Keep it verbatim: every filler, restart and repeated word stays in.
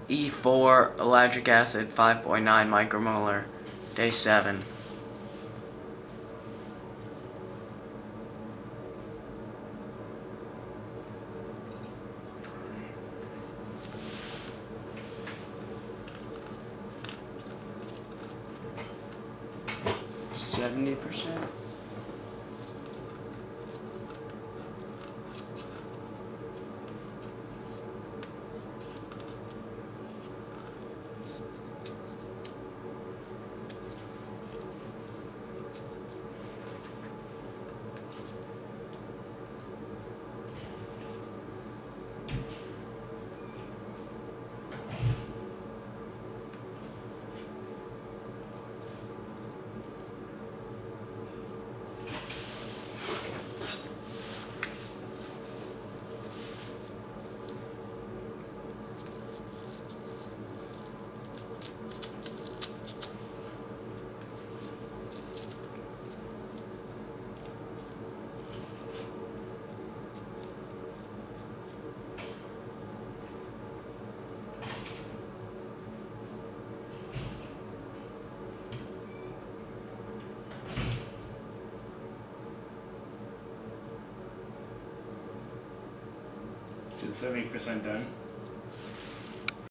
E four ellagic acid five point nine micromolar, day seven. seventy percent. Is it seventy percent done?